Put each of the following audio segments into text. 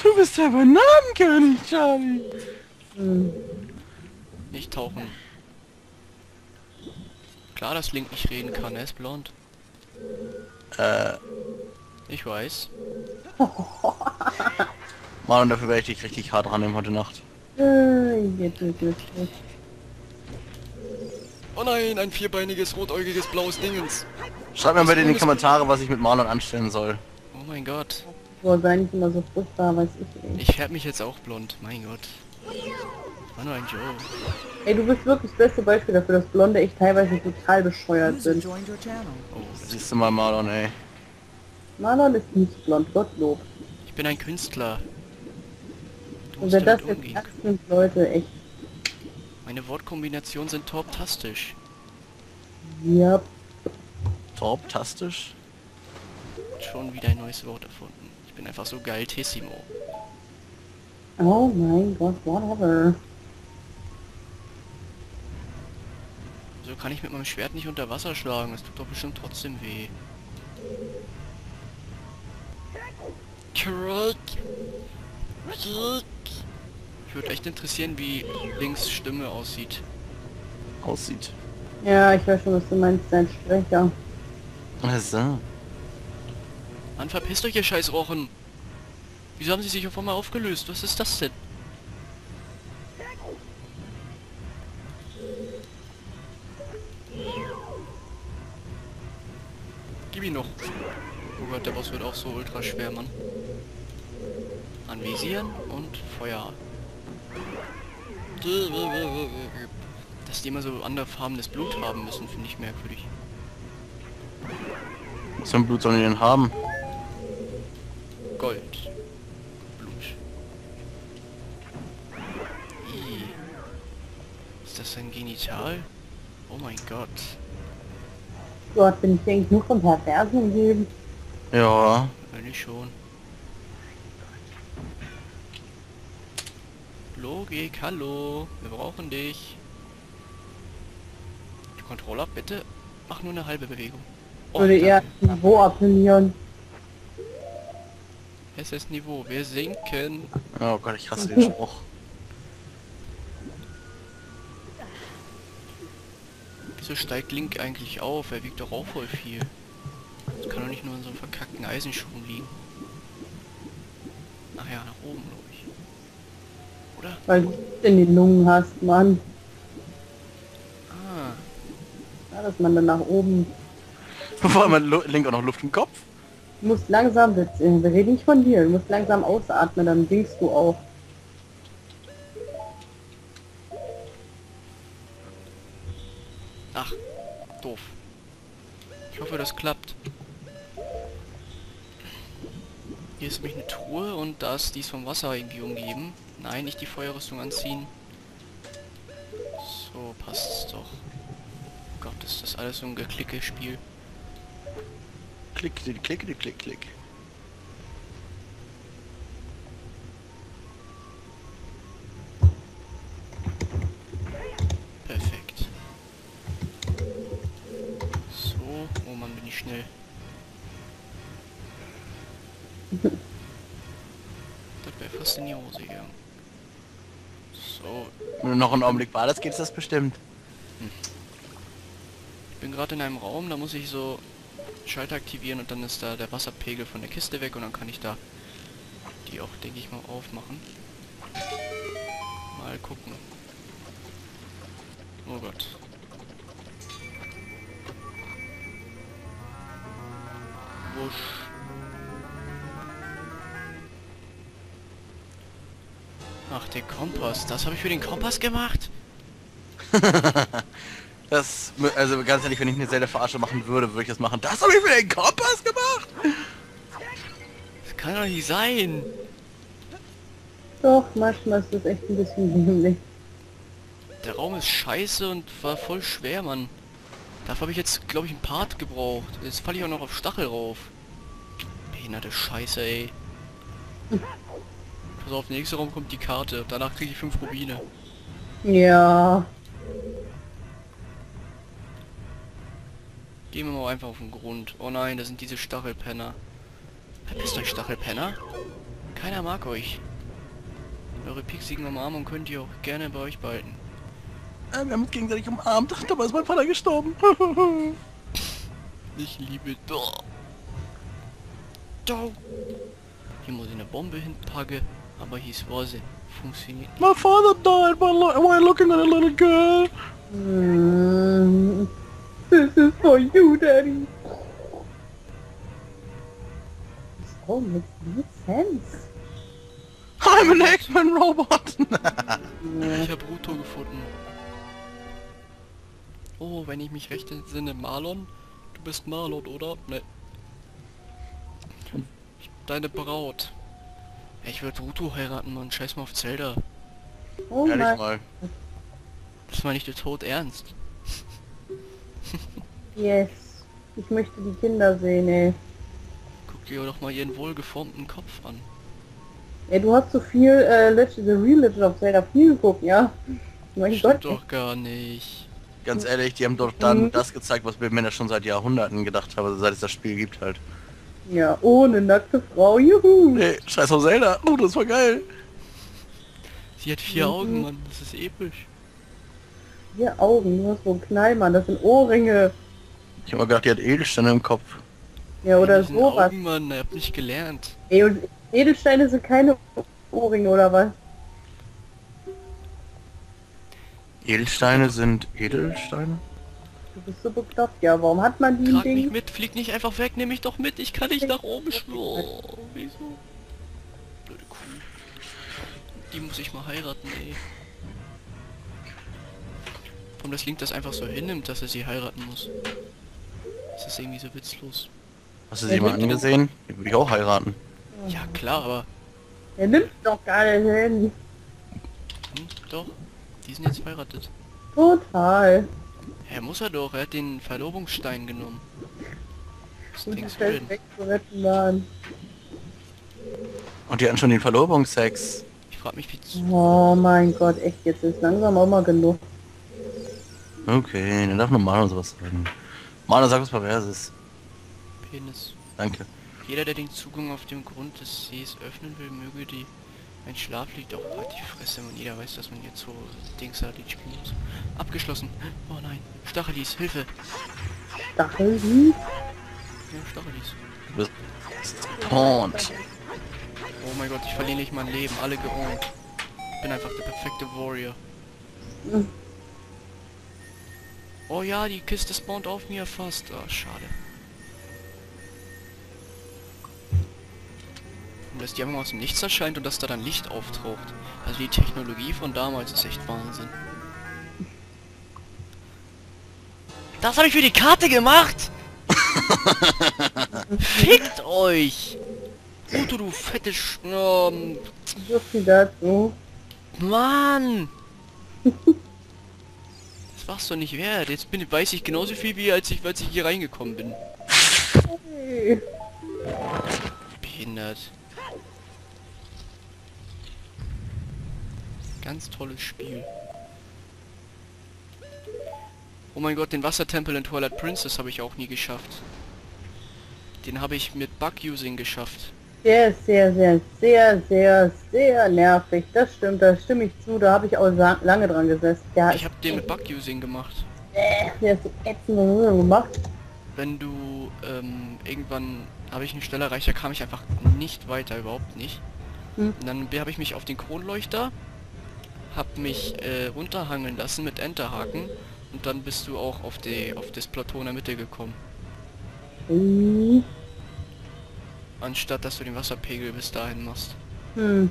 Du bist der Bananenkönig, Charlie. Hm. Nicht tauchen. Klar, dass Link nicht reden kann, er ist blond. Äh, Ich weiß. Mann, dafür werde ich dich richtig hart rannehmen heute Nacht. Jetzt. Oh nein, ein vierbeiniges, rotäugiges, blaues Dingens. Schreib mir Das bitte in die Bundeswehr- Kommentare, was ich mit Marlon anstellen soll. Oh mein Gott. Boah, sei nicht immer so fruchtbar, weiß ich nicht. Ich färbe mich jetzt auch blond, mein Gott. War nur ein Joke. Ey, du bist wirklich das beste Beispiel dafür, dass Blonde echt teilweise total bescheuert User sind. joined your channel. Oh, das Siehst du mal, Marlon, ey. Marlon ist nicht blond, Gottlob. ich bin ein Künstler. Du Und musst wenn das damit jetzt umgehen. ernst nimmt, Leute, echt. Meine Wortkombinationen sind toptastisch. Ja. Top-tastisch. Schon wieder ein neues Wort erfunden. Ich bin einfach so geiltissimo. Oh mein Gott, whatever. So kann ich mit meinem Schwert nicht unter Wasser schlagen. Das tut doch bestimmt trotzdem weh. Crack. Ich würde echt interessieren, wie Links Stimme aussieht. Aussieht. Ja, ich weiß schon, was du meinst, dein Sprecher. Also. Mann, verpisst euch, ihr scheiß Rochen! Wieso haben sie sich auf einmal aufgelöst? Was ist das denn? Gib ihn noch. Oh Gott, der Boss wird auch so ultra schwer, Mann. Anvisieren und Feuer. Dass die immer so anderfarbenes Blut haben müssen, finde ich merkwürdig. Was für ein Blut sollen die denn haben? Gold. Blut. Ih. Ist das ein Genital? Oh mein Gott. Gott, bin ich eigentlich nur von Perversen umgeben? Ja. Eigentlich schon. Logik, hallo. Wir brauchen dich. Die Controller, bitte. Mach nur eine halbe Bewegung. Oh, Würde eher danke. Niveau appellieren. Es ist Niveau. Wir sinken. Oh Gott, ich hasse den Spruch. Wieso steigt Link eigentlich auf? Er wiegt doch auch voll viel. Das kann doch nicht nur in so einem verkackten Eisenschuhen liegen. Ach ja, nach oben, glaube ich. Oder? Weil du in den Lungen hast, Mann. Ah. Ja, dass man dann nach oben... Vor allem hat Link auch noch Luft im Kopf. Du musst langsam, wir reden nicht von dir, du musst langsam ausatmen, dann singst du auch. Ach, doof. Ich hoffe, das klappt. Hier ist nämlich eine Truhe und da ist dies vom Wasser irgendwie umgeben. Nein, nicht die Feuerrüstung anziehen. So passt's doch. Gott, ist das alles so ein Geklicke-Spiel. Klick, klick, klick, klick, klick, klick. Perfekt. So, oh Mann, bin ich schnell. Das wäre fast in die Hose gegangen. So, Wenn du noch einen Augenblick wartest, geht das bestimmt. ich bin gerade in einem Raum, da muss ich so Schalter aktivieren und dann ist da der Wasserpegel von der Kiste weg und dann kann ich da die auch, denke ich mal, aufmachen. Mal gucken. Oh Gott. Wusch. Ach, der Kompass. Das habe ich für den Kompass gemacht? Das, also ganz ehrlich, wenn ich eine Zelda-Verarsche machen würde, würde ich das machen. Das habe ich für den Kompass gemacht! Das kann doch nicht sein. Doch, manchmal ist das echt ein bisschen dämlich. Der Raum ist scheiße und war voll schwer, Mann. Dafür habe ich jetzt, glaube ich, einen Part gebraucht. Jetzt falle ich auch noch auf Stachel rauf. Behinderte Scheiße, ey. Pass auf, der nächste Raum kommt die Karte. Danach kriege ich 5 Rubine. Ja. Gehen wir mal einfach auf den Grund. Oh nein, das sind diese Stachelpenner. Verpisst euch, Stachelpenner. Keiner mag euch. Eure pieksigen Umarmung könnt ihr auch gerne bei euch behalten. Wir haben uns gegenseitig umarmt. Dabei ist mein Vater gestorben. Ich liebe doch. Ciao. Hier muss ich eine Bombe hinpacken, aber hieß Wase. Funktioniert. My father died while looking at a little girl. This is for you, Daddy. Oh, makes no sense. I'm an Eggman robot. Ich habe Ruto gefunden. Oh, wenn ich mich recht entsinne, Marlon? Du bist Marlon, oder? Ne. Deine Braut. Ich würde Ruto heiraten, Mann. Scheiß mal auf Zelda. Oh Ehrlich mein, mal. Das meine ich dir tot ernst. yes. Ich möchte die Kinder sehen, ey. Guck dir doch mal ihren wohlgeformten Kopf an. Ey, du hast so viel The Real Legend of Zelda viel geguckt, ja? Mein Stimmt Gott. doch gar nicht. Ganz ehrlich, die haben doch dann das gezeigt, was wir Männer schon seit Jahrhunderten gedacht haben, also seit es das Spiel gibt halt. Ja, ohne nackte Frau, juhu. Nee, scheiß auf Zelda. Oh, das war geil. Sie hat 4 Augen, Mann. Das ist episch. 4 Augen, du hast so einen Knallmann, das sind Ohrringe. Ich hab mal gedacht, die hat Edelsteine im Kopf. Ja, oder Diesen sowas. Augen, Mann. Ich hab nicht gelernt. Ey, und Edelsteine sind keine Ohrringe, oder was? Edelsteine sind Edelsteine? Du bist so bekloppt, ja. Warum hat man die im Trag mich Ding? mit, flieg nicht einfach weg, nimm mich doch mit. Ich kann nicht nach oben schwimmen. Oh, wieso? Blöde Kuh. Die muss ich mal heiraten, ey. Warum das Link das einfach so hinnimmt, dass er sie heiraten muss? Das ist irgendwie so witzlos. Hast du sie mal angesehen? Die würde ich auch heiraten. Ja klar, aber... Er nimmt doch gar nicht hin. Doch. Die sind jetzt verheiratet. Total. Er muss er doch, er hat den Verlobungsstein genommen. Was Und die denkst du Stelle denn? wegzuretten waren. Und die hatten schon den Verlobungsex. Ich frag mich, wie... Oh mein Gott, echt, jetzt ist langsam auch mal genug. Okay, dann darf normal sowas sagen. Mana sagt was Perverses. Penis. Danke. Jeder, der den Zugang auf dem Grund des Sees öffnen will, möge die... Ein Schlaflied auch bald die Fresse und jeder weiß, dass man jetzt so Dings da die spielen muss. Abgeschlossen. Oh nein. Stachelis, Hilfe. Stacheln? Ja, Stachelis. Du bist gepawnt. Oh mein Gott, ich verliere nicht mein Leben. Alle geohnt. Ich bin einfach der perfekte Warrior. Mhm. Oh ja, die Kiste spawnt auf mir fast. Ah, schade. Und dass die einfach aus dem Nichts erscheint und dass da dann Licht auftaucht. Also die Technologie von damals ist echt Wahnsinn. Das habe ich für die Karte gemacht! Fickt euch! Uto, du fette So viel dazu. Mann! Das war's doch nicht wert. Jetzt weiß ich genauso viel wie als ich hier reingekommen bin. Hey. Behindert. Ganz tolles Spiel. Oh mein Gott, den Wassertempel in Twilight Princess habe ich auch nie geschafft. Den habe ich mit Bug-Using geschafft. Sehr, sehr, sehr, sehr, sehr, sehr nervig. Das stimmt, da stimme ich zu. Da habe ich auch lange dran gesessen. Ja, Ich habe den mit Bug-Using gemacht. der ist so ätzend gemacht. Wenn du irgendwann habe ich eine Stelle erreicht, da kam ich einfach nicht weiter, überhaupt nicht. Hm. Und dann habe ich mich auf den Kronleuchter, habe mich runterhangeln lassen mit Enterhaken und dann bist du auch auf das Plateau in der Mitte gekommen. Hm. Anstatt dass du den Wasserpegel bis dahin machst. Hm.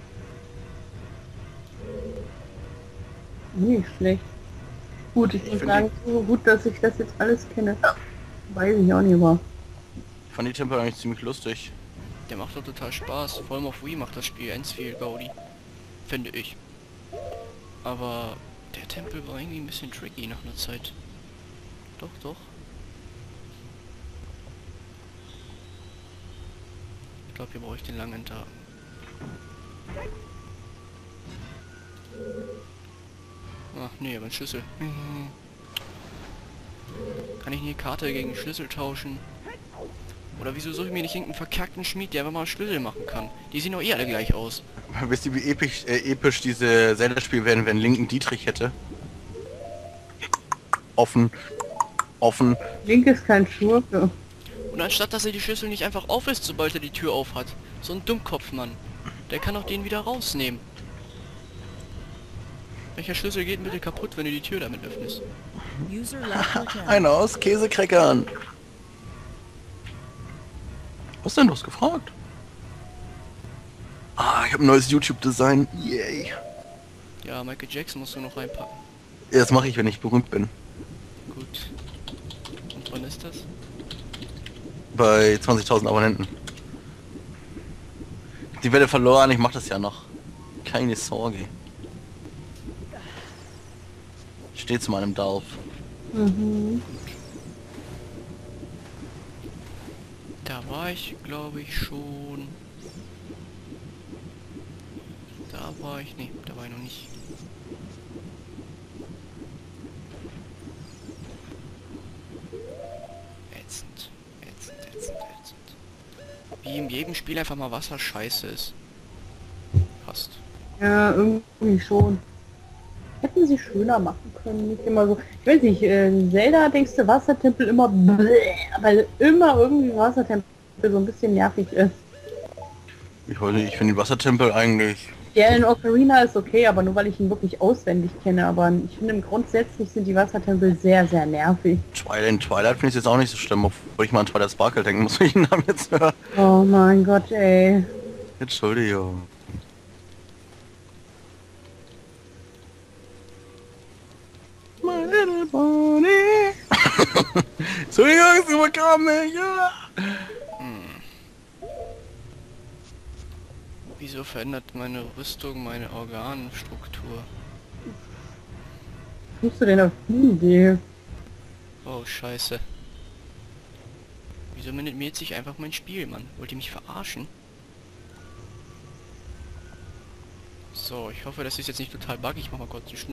Nicht schlecht. Gut, ich muss sagen, so gut, dass ich das jetzt alles kenne. Weiß ich auch nicht, war. Ich fand die Tempel eigentlich ziemlich lustig. Der macht doch total Spaß. Vor allem auf Wii macht das Spiel ganz viel Gaudi. Finde ich. Aber der Tempel war irgendwie ein bisschen tricky nach einer Zeit. Doch, doch. Ich glaube, hier brauche ich den langen Tag. Ach nee, aber ein Schlüssel. Kann ich nie Karte gegen Schlüssel tauschen? Oder wieso suche ich mir nicht irgendeinen verkackten Schmied, der einfach mal Schlüssel machen kann? Die sehen doch eh alle gleich aus. Wisst ihr, wie episch diese Zelda-Spiele wären, wenn Link einen Dietrich hätte? Offen. Offen. Link ist kein Schurke. Und anstatt dass er die Schlüssel nicht einfach auflässt, sobald er die Tür auf hat. So ein Dummkopf, Mann. Der kann auch den wieder rausnehmen. Welcher Schlüssel geht bitte kaputt, wenn du die Tür damit öffnest? User left your channel. Einer aus Käsekräckern. Was denn? Du hast gefragt? Ah, ich habe ein neues YouTube-Design. Yay. Ja, Michael Jackson musst du noch reinpacken. Ja, das mache ich, wenn ich berühmt bin. Gut. Und wann ist das? Bei 20.000 Abonnenten. Die Welle verloren, ich mach das ja noch. Keine Sorge. Steht zu meinem Dorf. Mhm. Da war ich, glaube ich, schon. Da war ich, nee, da war ich noch nicht. Ätzend, ätzend, ätzend, ätzend. Wie in jedem Spiel einfach mal Wasser scheiße ist. Passt. Ja, irgendwie schon. Hätten sie schöner machen können, nicht immer so. Ich weiß nicht, Zelda denkst du Wassertempel immer bläh, weil immer irgendwie Wassertempel so ein bisschen nervig ist. Ich finde den Wassertempel eigentlich... Der in Ocarina ist okay, aber nur weil ich ihn wirklich auswendig kenne. Aber ich finde grundsätzlich sind die Wassertempel sehr, sehr nervig. Twilight finde ich jetzt auch nicht so schlimm, obwohl ich mal an Twilight Sparkle denken muss, wenn ich den Namen jetzt höre. Oh mein Gott, ey. Entschuldigung. My little pony. Entschuldigung, es überkam mich, ja. Wieso verändert meine Rüstung meine Organstruktur? Kommst du denn auf die Idee? Oh, scheiße. Wieso minimiert sich einfach mein Spiel, Mann? Wollt ihr mich verarschen? So, ich hoffe, das ist jetzt nicht total buggy. Ich mach mal kurz einen Schnitt.